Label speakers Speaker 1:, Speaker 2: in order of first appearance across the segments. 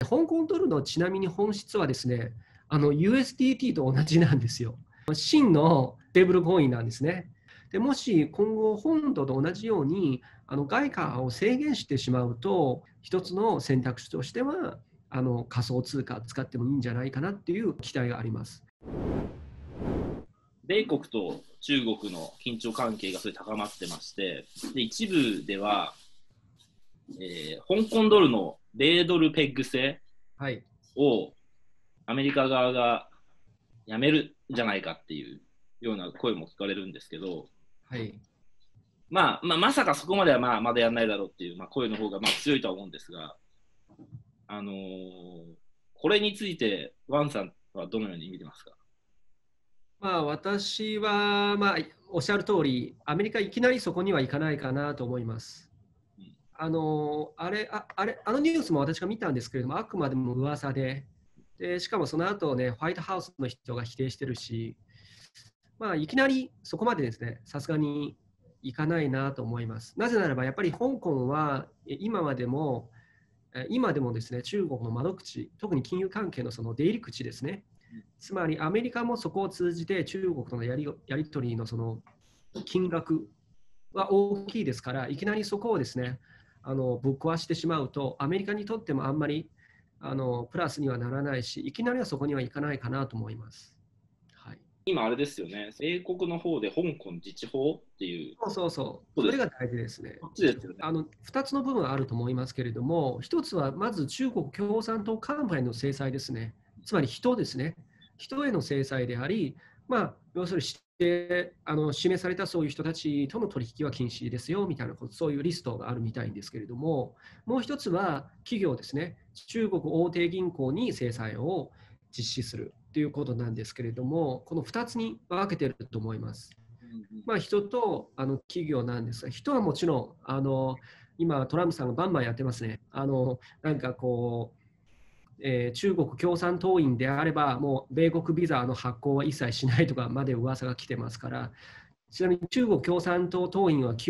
Speaker 1: 香港ドルのちなみに本質はですね、USDT と同じなんですよ。真のステーブルコインなんですね。でもし今後、本土と同じように外貨を制限してしまうと、一つの選択肢としては仮想通貨使ってもいいんじゃないかなっていう期待があります。
Speaker 2: 米国と中国の緊張関係がそれ高まってまして、で一部では、香港ドルの米ドルペッグ制をアメリカ側がやめるんじゃないかっていうような声も聞かれるんですけど、
Speaker 1: はい、
Speaker 2: まさかそこまではまだやらないだろうっていう、声の方が強いとは思うんですが、これについてワンさんはどのように見てますか？
Speaker 1: 私は、おっしゃる通り、アメリカいきなりそこには行かないかなと思います。あのニュースも私が見たんですけれども、あくまでも噂で、しかもその後ね、ホワイトハウスの人が否定してるし、いきなりそこまでですね、さすがに行かないなと思います。なぜならば、やっぱり香港は今でもですね、中国の窓口、特に金融関係のその出入り口ですね。つまりアメリカもそこを通じて中国とのやり取りのその金額は大きいですから、いきなりそこをですね、ぶっ壊してしまうと、アメリカにとってもあんまりプラスにはならないし、いきなりはそこにはいかないかなと思います。はい、
Speaker 2: 今あれですよね、英国の方で香港自治法っていう。
Speaker 1: それが大事ですね。2つの部分はあると思いますけれども、1つはまず中国共産党幹部への制裁ですね。つまり人ですね。人への制裁であり、要するに指名されたそういう人たちとの取引は禁止ですよみたいなこと、そういうリストがあるみたいんですけれども、もう一つは企業ですね。中国大手銀行に制裁を実施するということなんですけれども、この2つに分けていると思います。人と企業なんですが、人はもちろん今トランプさんがバンバンやってますね。なんかこう中国共産党員であれば、もう米国ビザの発行は一切しないとかまで噂が来てますから、ちなみに中国共産党党員は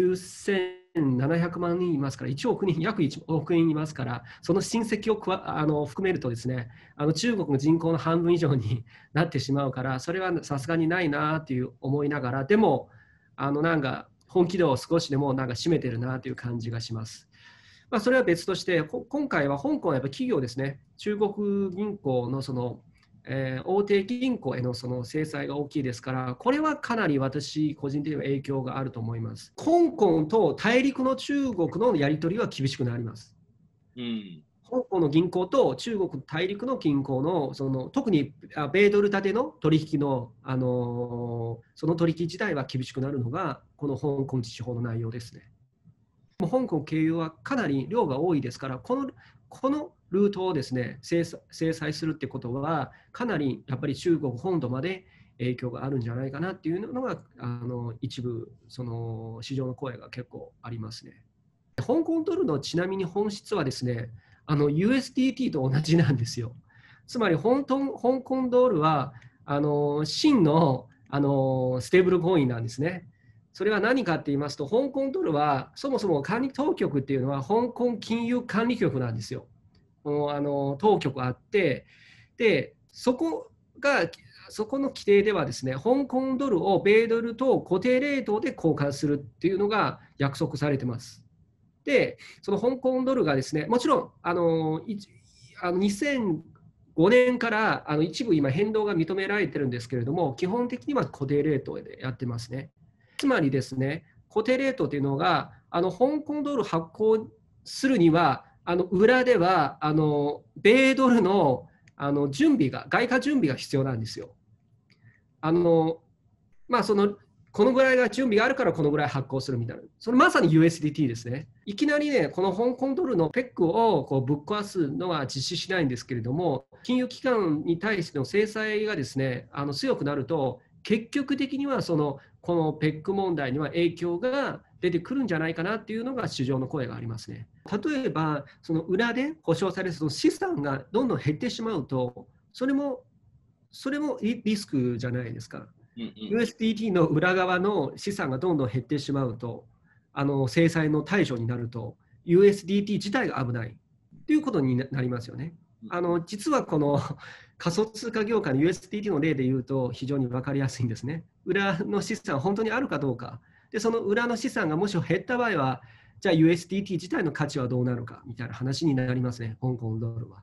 Speaker 1: 9700万人いますから、1億人、約1億人いますから、その親戚を含めるとですね、中国の人口の半分以上になってしまうから、それはさすがにないなという思いながら、でも、なんか本気度を少しでもなんか占めてるなという感じがします。それは別として、今回は香港はやっぱり企業ですね、中国銀行のその、大手銀行へのその制裁が大きいですから、これはかなり私、個人的には影響があると思います。香港と大陸の中国のやり取りは厳しくなります。香港の銀行と中国大陸の銀行の、特に米ドル建ての取引の、その取引自体は厳しくなるのが、この香港自治法の内容ですね。香港経由はかなり量が多いですから、このルートをですね、制裁するってことは、かなりやっぱり中国本土まで影響があるんじゃないかなっていうのが、一部、その市場の声が結構ありますね。香港ドルのちなみに本質はですね、USDT と同じなんですよ。つまり香港ドルは真のステーブルコインなんですね。それは何かって言いますと、香港ドルはそもそも管理当局っていうのは香港金融管理局なんですよ。当局あって、でそこの規定ではですね、香港ドルを米ドルと固定レートで交換するっていうのが約束されてます。で、その香港ドルがですね、もちろん2005年から一部今変動が認められてるんですけれども、基本的には固定レートでやってますね。つまりですね、固定レートというのが香港ドル発行するには裏では米ドルの外貨準備が必要なんですよ。このぐらいが準備があるからこのぐらい発行するみたいな、それまさに USDT ですね。いきなりね、この香港ドルのペックをぶっ壊すのは実施しないんですけれども、金融機関に対しての制裁がですね、強くなると、結局的にはこのペック問題には影響が出てくるんじゃないかなっていうのが市場の声がありますね。例えば、その裏で保証されるその資産がどんどん減ってしまうと、それもリスクじゃないですか。USDT の裏側の資産がどんどん減ってしまうと、制裁の対象になると、USDT 自体が危ないということになりますよね。 実はこの仮想通貨業界の USDT の例で言うと非常に分かりやすいんですね。裏の資産本当にあるかどうか。で、その裏の資産がもし減った場合は、じゃあ USDT 自体の価値はどうなるかみたいな話になりますね、香港ドルは。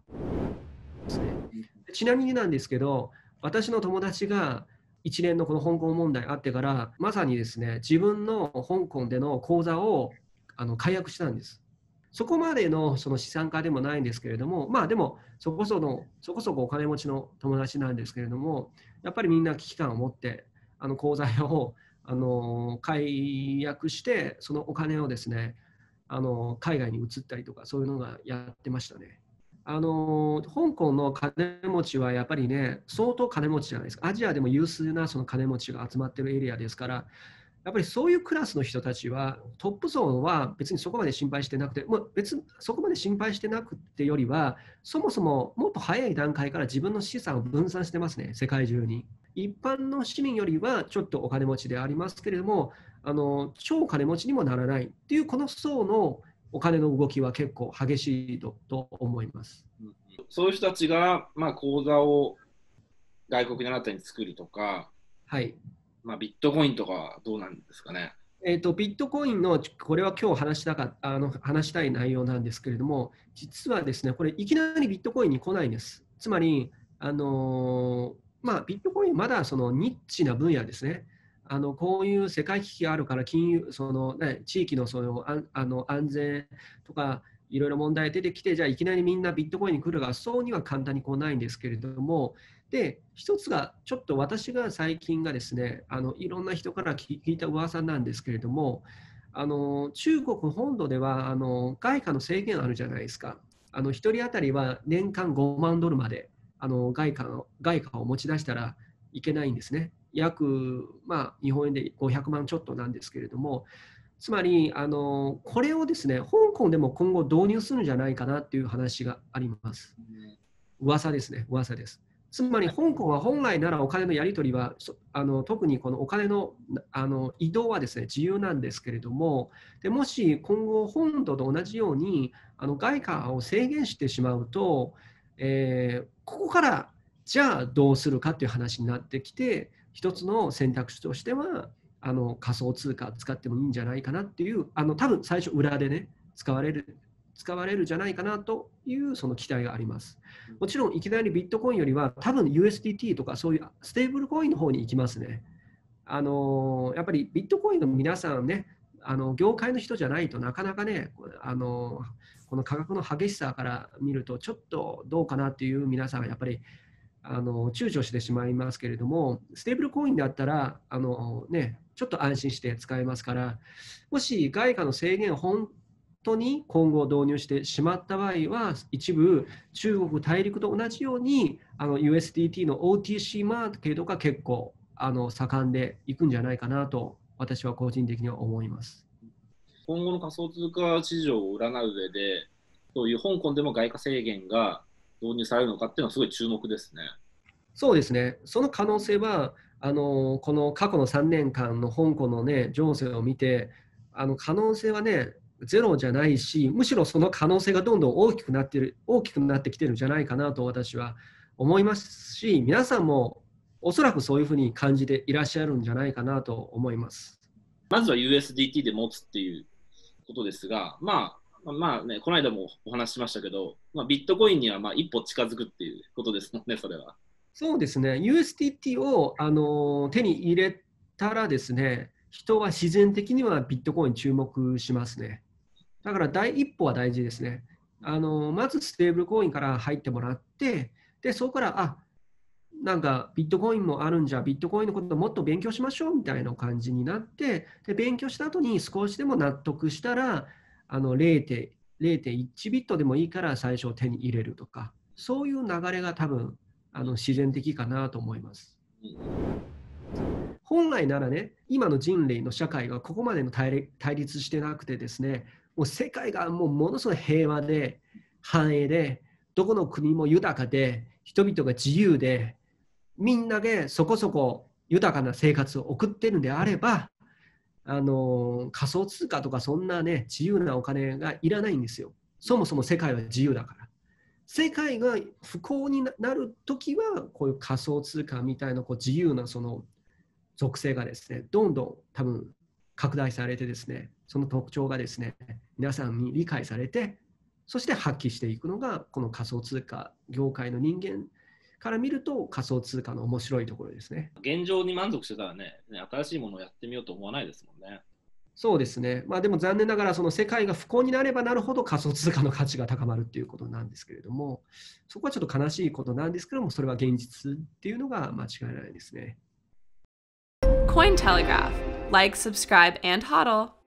Speaker 1: ちなみになんですけど、私の友達が一連のこの香港問題あってから、まさにですね、自分の香港での口座を解約したんです。そこまでのその資産家でもないんですけれども、まあでもそこそこお金持ちの友達なんですけれども、やっぱりみんな危機感を持って口座を解約して、そのお金をですね、海外に移ったりとか、そういうのがやってましたね。香港の金持ちはやっぱりね、相当金持ちじゃないですか。アジアでも有数なその金持ちが集まっているエリアですから、やっぱりそういうクラスの人たちは、トップ層は別にそこまで心配してなくて、別にそこまで心配してなくてよりは、そもそももっと早い段階から自分の資産を分散してますね、世界中に。一般の市民よりはちょっとお金持ちでありますけれども、超金持ちにもならないっていう、この層のお金の動きは結構激しいと思います。
Speaker 2: そういう人たちが、口座を外国に新たに作るとか、
Speaker 1: はい。
Speaker 2: ビットコインとかどうなんですかね。
Speaker 1: ビットコインの、これは今日話したい内容なんですけれども、実はですね、これいきなりビットコインに来ないんです。つまり、ビットコインまだそのニッチな分野ですね。こういう世界危機があるから金融、地域の安全とかいろいろ問題出てきて、じゃあいきなりみんなビットコインに来るが、そうには簡単に来ないんですけれども、で、一つがちょっと私が最近がですね、いろんな人から聞いた噂なんですけれども、中国本土では外貨の制限あるじゃないですか。1人当たりは年間5万ドルまで外貨を持ち出したらいけないんですね。約、日本円で500万ちょっとなんですけれども、つまりこれをですね、香港でも今後導入するんじゃないかなっていう話があります。噂ですね、噂です。つまり香港は本来ならお金のやり取りは特にこのお金の移動はですね自由なんですけれども、でもし今後本土と同じように外貨を制限してしまうと、ここからじゃあどうするかという話になってきて、一つの選択肢としては仮想通貨使ってもいいんじゃないかなっていう多分最初裏でね使われるじゃないかなというその期待があります。もちろんいきなりビットコインよりは多分 USDT とかそういうステーブルコインの方に行きますね。やっぱりビットコインの皆さんね、業界の人じゃないとなかなかね、この価格の激しさから見るとちょっとどうかなっていう皆さんはやっぱり躊躇してしまいますけれども、ステーブルコインだったらちょっと安心して使えますから、もし外貨の制限を本当に今後導入してしまった場合は、一部中国大陸と同じようにUSDT の OTC マーケットが結構盛んでいくんじゃないかなと私は個人的には思います。
Speaker 2: 今後の仮想通貨市場を占う上で、そういう香港でも外貨制限が導入されるのかっていうのはすごい注目ですね。
Speaker 1: そうですね。その可能性はこの過去の3年間の香港のね情勢を見て可能性はねゼロじゃないし、むしろその可能性がどんどん大きくなってきてるんじゃないかなと私は思いますし、皆さんもおそらくそういうふうに感じていらっしゃるんじゃないかなと思います。
Speaker 2: まずは USDT で持つっていうことですが、この間もお話ししましたけど、ビットコインには一歩近づくっていうことですもんね、それは。
Speaker 1: そうですね。USDT を手に入れたらですね、人は自然的にはビットコインに注目しますね。だから第一歩は大事ですね。まずステーブルコインから入ってもらって、でそこからなんかビットコインもあるんじゃ、ビットコインのことをもっと勉強しましょうみたいな感じになって、で勉強した後に少しでも納得したら0.1 ビットでもいいから最初手に入れるとか、そういう流れが多分自然的かなと思います。本来ならね、今の人類の社会がここまでの対立してなくてですね、もう世界がものすごい平和で繁栄で、どこの国も豊かで、人々が自由で、みんなでそこそこ豊かな生活を送っているのであれば、仮想通貨とかそんなね、自由なお金がいらないんですよ。そもそも世界は自由だから。 世界が不幸になるときは、こういう仮想通貨みたいなこう自由なその属性がですね、どんどん多分拡大されてですね、その特徴がですね、皆さんに理解されて、そして発揮していくのが、この仮想通貨業界の人間から見ると仮想通貨の面白いところですね。
Speaker 2: 現状に満足してたらね、新しいものをやってみようと思わないですもんね。
Speaker 1: そうですね。まあでも残念ながらその世界が不幸になればなるほど仮想通貨の価値が高まるっていうことなんですけれども、そこはちょっと悲しいことなんですけども、それは現実っていうのが間違いないですね。
Speaker 3: Cointelegraph. Like, subscribe, and hodl.